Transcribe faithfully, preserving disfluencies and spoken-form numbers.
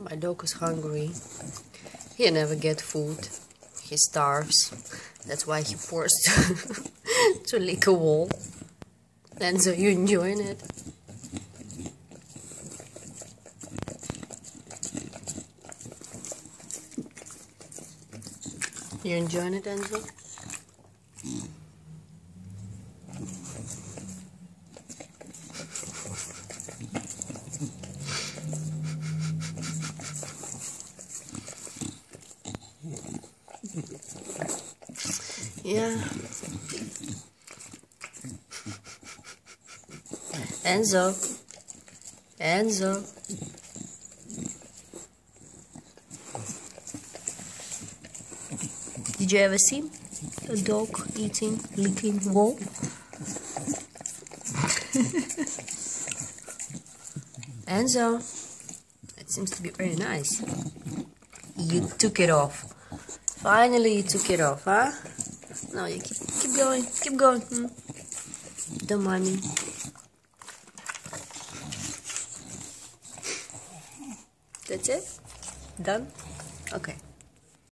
My dog is hungry. He never gets food. He starves. That's why he forced to lick a wall. And so you enjoying it? You enjoying it, Enzo? Yeah. Enzo. Enzo. Did you ever see a dog eating, licking wall? Enzo. It seems to be very nice. You took it off. Finally you took it off, huh? No, you keep, keep going, keep going. Hmm? Don't mind me. That's it? Done? Okay.